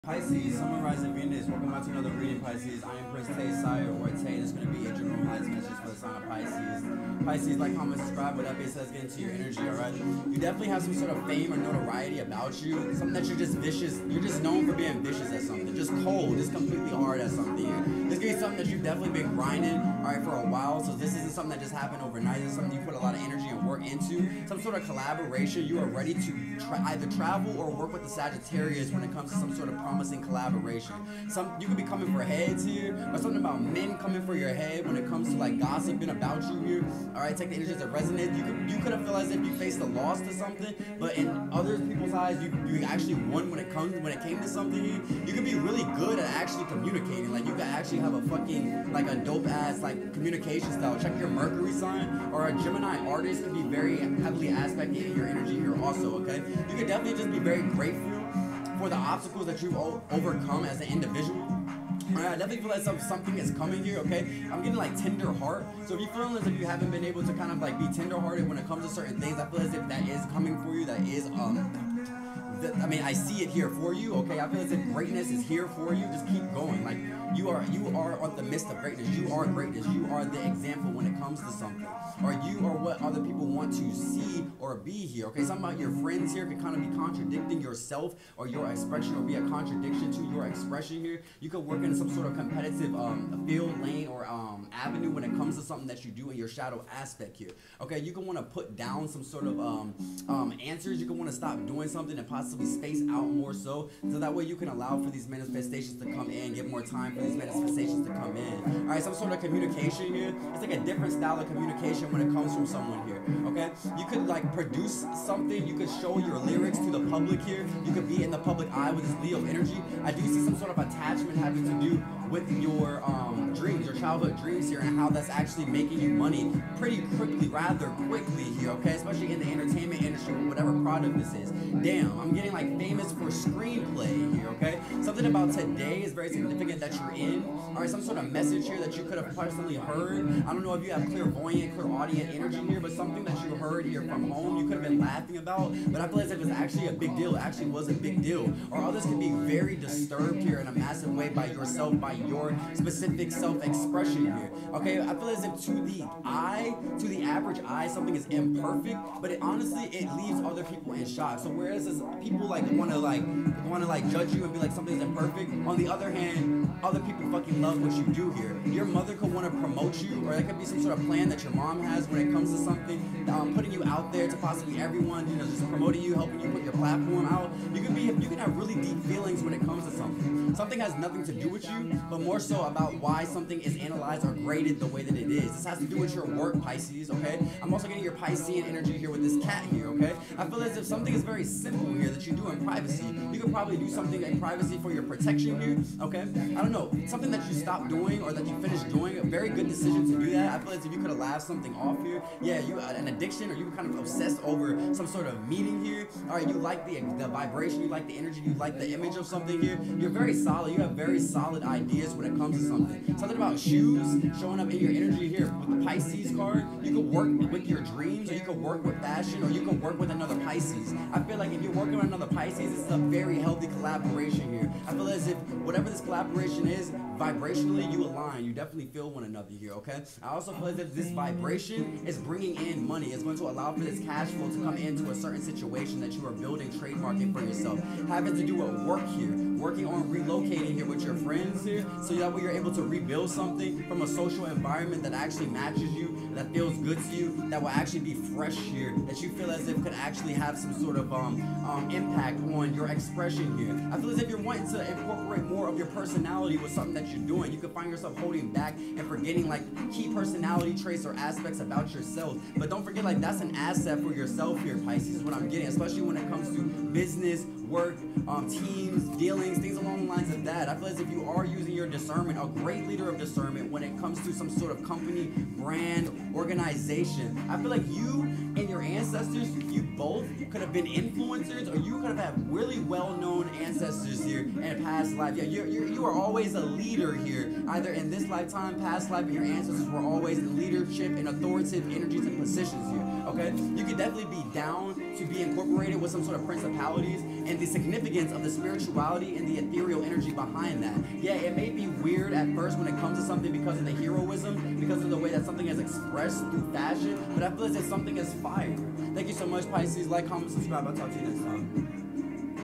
Pisces, Sun, Rising, Venus. Welcome back to another reading, Pisces. I am Prince Tay, Sire, or Tay. This is going to be a generalized message for the sign of Pisces. Pisces, like, comment, subscribe. With that being said, let's get into your energy, alright? You definitely have some sort of fame or notoriety about you. Something that you're just vicious. You're just known for being vicious at something. Just cold. Just completely hard at something. This could be something that you've definitely been grinding, alright, for a while. So this isn't something that just happened overnight. It's something you put a lot of energy and work into. Some sort of collaboration. You are ready to either travel or work with the Sagittarius when it comes to some sort of promising collaboration. You could be coming for heads here, or something about men coming for your head when it comes to like gossiping about you here. All right, take the energies that resonate. You could have felt as if you faced a loss to something, but in other people's eyes, you actually won when it came to something here. You could be really good at actually communicating. Like you could actually have a fucking like a dope ass like communication style. Check your Mercury sign, or a Gemini artist could be very heavily aspected in your energy here also. Okay, you could definitely just be very grateful for the obstacles that you've overcome as an individual. I definitely feel like something is coming here, okay? I'm getting like tender heart. So if you feel as if you haven't been able to kind of like be tender hearted when it comes to certain things, I feel as if that is coming for you. That is I mean, I see it here for you, okay? I feel as if greatness is here for you. Just keep going. Like you are on the midst of greatness. You are greatness. You are the example when it comes to something, or you are what other people want to see or be here, okay? Something about your friends here could kind of be contradicting yourself or your expression, or be a contradiction to your expression here. You could work in some sort of competitive field, lane, or avenue when it comes to something that you do in your shadow aspect here, okay? You can want to put down some sort of answers. You can want to stop doing something and possibly space out more so that way you can allow for these manifestations to come in, give more time for these manifestations to come in. All right, some sort of communication here. It's like a different style of communication when it comes from someone here, okay? You could like produce something. You could show your lyrics to the public here. You could be in the public eye with this Leo energy. I do see some sort of attachment having to do with your dreams, your childhood dreams here, and how that's actually making you money pretty quickly, rather quickly here, okay? Especially in the entertainment industry, whatever product this is. Damn, I'm getting like famous for screenplay here, okay? Something about today is very significant that you're in. All right, some sort of message here that you could have personally heard. I don't know if you have clairvoyant, clairaudient energy here, but something that you heard here from home, you could have been laughing about, but I feel as if it's actually a big deal. It actually was a big deal. Or others can be very disturbed here in a massive way by yourself, by your specific self-expression here, okay? I feel as if to the average eye, something is imperfect, but honestly, it leaves other people in shock. So whereas people want to judge you and be like something's imperfect, on the other hand, other people fucking love what you do here. Your mother could want to promote you, or that could be some sort of plan that your mom has when it comes to something, putting you out there to possibly everyone, you know, just promoting you, helping you put your platform out. You can have really deep feelings when it comes to something. Something has nothing to do with you, but more so about why something is analyzed or graded the way that it is. This has to do with your work, Pisces, okay? I'm also getting your Piscean energy here with this cat here, okay? I feel as if something is very simple here that you do in privacy. You could probably do something in privacy for your protection here, okay? I don't know, something that you stopped doing or that you finished doing, a very good decision to do that. I feel as if you could have laughed something off here. Yeah, you an addiction, or you were kind of obsessed over some sort of meaning here. All right, you like the vibration, you like the energy, you like the image of something here. You're very solid. You have very solid ideas when it comes to something. Something about shoes showing up in your energy here with the Pisces card. You could work with your dreams, or you could work with fashion, or you could work with another Pisces. I feel like if you're working with another Pisces, it's a very healthy collaboration here. I feel as if whatever this collaboration is, vibrationally you align. You definitely feel one another here, okay? I also feel as if this vibration is bringing in money. It's going to allow for this cash flow to come into a certain situation that you are building, trademarking for yourself. Having to do with work here, working on relocating here with your friends here, so that way you're able to rebuild something from a social environment that actually matches you, that feels good to you, that will actually be fresh here, that you feel as if could actually have some sort of impact on your expression here. I feel as if you're wanting to incorporate more of your personality with something that you're doing. You could find yourself holding back and forgetting like key personality traits or aspects about yourself. But don't forget, like, that's an asset for yourself here, Pisces, is what I'm getting, especially when it comes to business, work, teams, dealings, things along the lines of that. I feel as if you are using your discernment, a great leader of discernment when it comes to some sort of company, brand, organization. I feel like you and your ancestors, you both could have been influencers, or you could have had really well-known ancestors here in a past life. Yeah, you are always a leader here, either in this lifetime, past life, and your ancestors were always in leadership and authoritative energies and positions here, okay? You could definitely be down to be incorporated with some sort of principalities and the significance of the spirituality and the ethereal energy behind that. Yeah, it may be weird at first when it comes to something because of the heroism, because of the way that something is expressed through fashion, but I feel as if something is fire. Thank you so much, Pisces. Like, comment, subscribe. I'll talk to you next time.